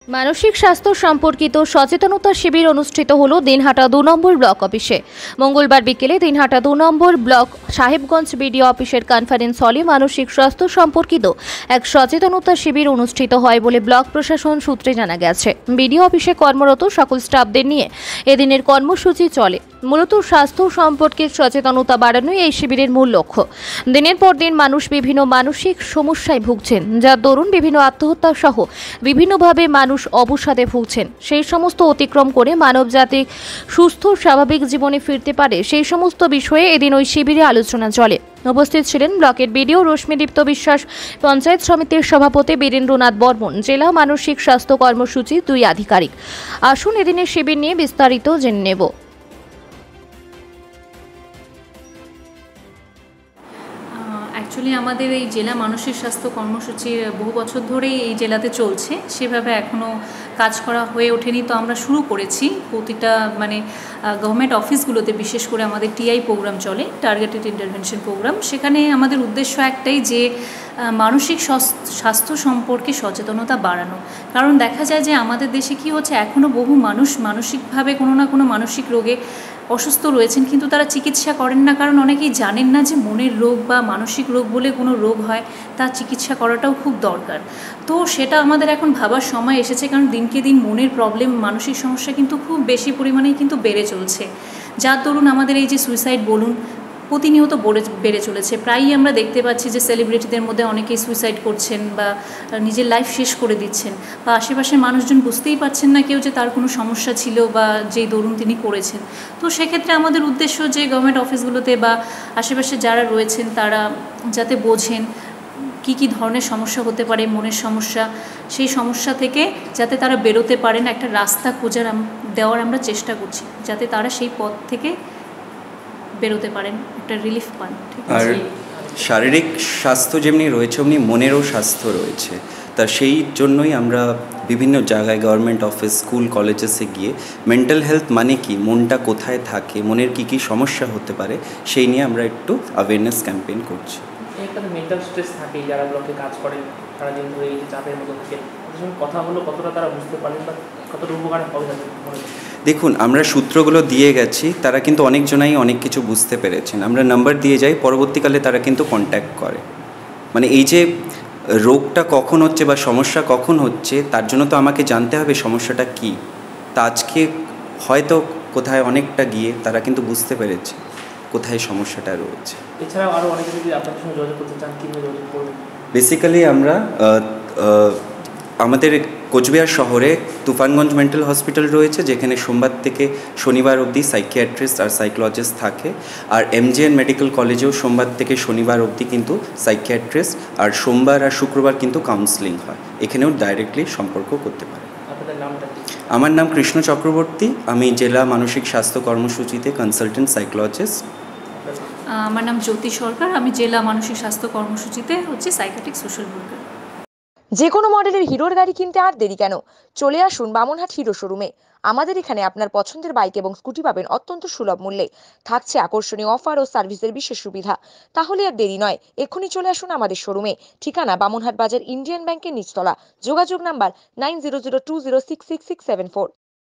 মানসিক স্বাস্থ্য সম্পর্কিত সচেতনতা শিবির অনুষ্ঠিত হলো দিনহাটা ২ নম্বর ব্লক অফিসে। মঙ্গলবার বিকেলে দিনহাটা ২ নম্বর ব্লক সাহেবগঞ্জ বিডিও অফিসের কনফারেন্স হলে মানসিক স্বাস্থ্য সম্পর্কিত এক সচেতনতা শিবির অনুষ্ঠিত হয় বলে ব্লক প্রশাসন সূত্রে জানা গেছে। বিডিও অফিসে কর্মরত সকল স্টাফদের নিয়ে এদিনের কর্মসূচি চলে। মূলত স্বাস্থ্য সম্পর্কে সচেতনতা বাড়ানোই এই শিবিরের মূল লক্ষ্য। দিনের পর দিন মানুষ বিভিন্ন মানসিক সমস্যায় ভুগছেন, যার দরুন বিভিন্ন আত্মহত্যা সহ বিভিন্নভাবে মানুষ অবসাদে ভুগছেন। সেই সমস্ত অতিক্রম করে মানবজাতি সুস্থ স্বাভাবিক জীবনে ফিরতে পারে, সেই সমস্ত বিষয়ে এদিন ওই শিবিরে আলোচনা চলে। উপস্থিত ছিলেন ব্লকের বিডিও রশ্মিদীপ্ত বিশ্বাস, পঞ্চায়েত সমিতির সভাপতি বীরেন্দ্রনাথ বর্মন, জেলা মানসিক স্বাস্থ্য কর্মসূচির 2 আধিকারিক। আসুন এদিনের শিবির নিয়ে বিস্তারিত জেনে নেব। অ্যাকচুয়ালি আমাদের এই জেলা মানসিক স্বাস্থ্য কর্মসূচির বহু বছর ধরেই এই জেলাতে চলছে, সেভাবে এখনও কাজ করা হয়ে ওঠেনি। তো আমরা শুরু করেছি প্রতিটা গভর্নমেন্ট অফিসগুলোতে, বিশেষ করে আমাদের টিআই প্রোগ্রাম চলে, টার্গেটেড ইন্টারভেনশন প্রোগ্রাম। সেখানে আমাদের উদ্দেশ্য একটাই যে মানসিক স্বাস্থ্য সম্পর্কে সচেতনতা বাড়ানো। কারণ দেখা যায় যে আমাদের দেশে কি হচ্ছে, এখনও বহু মানুষ মানসিকভাবে কোনো না কোনো মানসিক রোগে অসুস্থ রয়েছেন, কিন্তু তারা চিকিৎসা করেন না। কারণ অনেকেই জানেন না যে মনের রোগ বা মানসিক রোগ বলে কোনো রোগ হয়, তার চিকিৎসা করাটাও খুব দরকার। তো সেটা আমাদের এখন ভাবার সময় এসেছে, কারণ দিনকে দিন মনের প্রবলেম, মানসিক সমস্যা কিন্তু খুব বেশি পরিমাণেই কিন্তু বেড়ে চলছে। যার দরুন আমাদের এই যে সুইসাইড বলুন, প্রতিনিয়ত বেড়ে চলেছে। প্রায়ই আমরা দেখতে পাচ্ছি যে সেলিব্রিটিদের মধ্যে অনেকেই সুইসাইড করছেন বা নিজের লাইফ শেষ করে দিচ্ছেন, বা আশেপাশের মানুষজন বুঝতেই পারছেন না কেউ যে তার কোনো সমস্যা ছিল বা যেই দরুন তিনি করেছেন। তো সেক্ষেত্রে আমাদের উদ্দেশ্য যে গভর্নমেন্ট অফিসগুলোতে বা আশেপাশে যারা রয়েছেন তারা যাতে বোঝেন কী ধরনের সমস্যা হতে পারে, মনের সমস্যা, সেই সমস্যা থেকে যাতে তারা বেরোতে পারেন, একটা রাস্তা দেওয়ার আমরা চেষ্টা করছি, যাতে তারা সেই পথ থেকে বেরোতে পারেন, একটা রিলিফ পান। আর শারীরিক স্বাস্থ্য যেমনি রয়েছে, অমনি মনেরও স্বাস্থ্য রয়েছে। তা সেই জন্যই আমরা বিভিন্ন জায়গায় গভর্নমেন্ট অফিস, স্কুল, কলেজেসে গিয়ে মেন্টাল হেলথ মানে কি, মনটা কোথায় থাকে, মনের কী সমস্যা হতে পারে, সেই নিয়ে আমরা একটু অ্যাওয়ারনেস ক্যাম্পেইন করছি। একটা মেন্টাল স্ট্রেস থাকে, যারা ব্লকে কাজ করেন তারা কিন্তু এই চাপের মতো থাকে, কথা হলো কতটা তারা বুঝতে পারেন বা কতটা উপকার হবে তাদের মনে? দেখুন, আমরা সূত্রগুলো দিয়ে গেছি, তারা কিন্তু অনেকজনাই অনেক কিছু বুঝতে পেরেছেন। আমরা নাম্বার দিয়ে যাই, পরবর্তীকালে তারা কিন্তু কন্ট্যাক্ট করে। মানে এই যে রোগটা কখন হচ্ছে বা সমস্যা কখন হচ্ছে, তার জন্য তো আমাকে জানতে হবে সমস্যাটা কী। তা আজকে হয়তো কোথায় অনেকটা গিয়ে তারা কিন্তু বুঝতে পেরেছে কোথায় সমস্যাটা রয়েছে। এছাড়াও আরও অনেকে যদি আপনাদের সঙ্গে যোগাযোগ করতে চান, কীভাবে যোগাযোগ করবেন? বেসিক্যালি আমরা আমাদের কোচবিহার শহরে তুফানগঞ্জ মেন্টাল হসপিটাল রয়েছে, যেখানে সোমবার থেকে শনিবার অবধি সাইকিয়াট্রিস্ট আর সাইকোলজিস্ট থাকে। আর এমজিএন মেডিকেল কলেজেও সোমবার থেকে শনিবার অবধি কিন্তু সাইকিয়াট্রিস্ট, আর সোমবার আর শুক্রবার কিন্তু কাউন্সেলিং হয়। এখানেও ডাইরেক্টলি সম্পর্ক করতে পারে। আপনাদের নামটা? আমার নাম কৃষ্ণ চক্রবর্তী, আমি জেলা মানসিক স্বাস্থ্য কর্মসূচিতে কনসালটেন্ট সাইকোলজিস্ট। আমার নাম জ্যোতি সরকার, আমি জেলা মানসিক স্বাস্থ্য কর্মসূচিতে সাইকিয়াট্রিক সোশ্যাল ওয়ার্কার। যে কোনো মডেলের হিরোর গাড়ি কিনতে আর দেরি কেন, চলে আসুন বামনহাট হিরো শোরুমে। আমাদের এখানে আপনার পছন্দের বাইক এবং স্কুটি পাবেন অত্যন্ত সুলভ মূল্যে, থাকছে আকর্ষণীয় অফার ও সার্ভিসের বিশেষ সুবিধা। তাহলে আর দেরি নয়, এক্ষুনি চলে আসুন আমাদের শোরুমে। ঠিকানা বামনহাট বাজার, ইন্ডিয়ান ব্যাংকের নিচতলা। যোগাযোগ নাম্বার 9002066674।